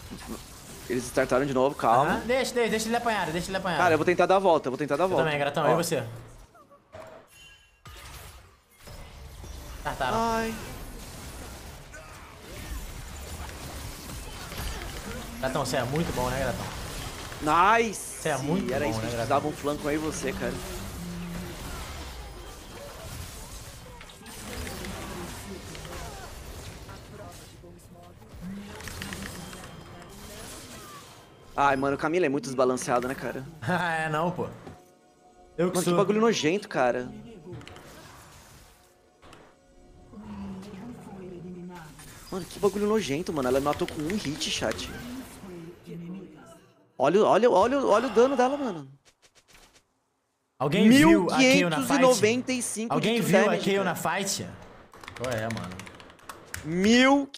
Eles startaram de novo, calma. Deixa ele apanhar, deixa ele apanhar. Cara, eu vou tentar dar a volta, Eu também, Gratão, e você? Startaram. Ai. Gratão, você é muito bom, né, Gratão? Nice! Você é muito Era bom, isso que né, a gente dava um flanco aí você, cara. Ai, mano, o Camila é muito desbalanceado, né, cara? É, não, pô. Eu que Mano, que sou. bagulho nojento, cara. Mano, que bagulho nojento, mano. Ela matou com um hit, chat. Olha o dano dela, mano. Alguém viu a Kayle na fight? 1595 Alguém de viu a damage, Kayle cara. na fight? Qual é, mano? 1595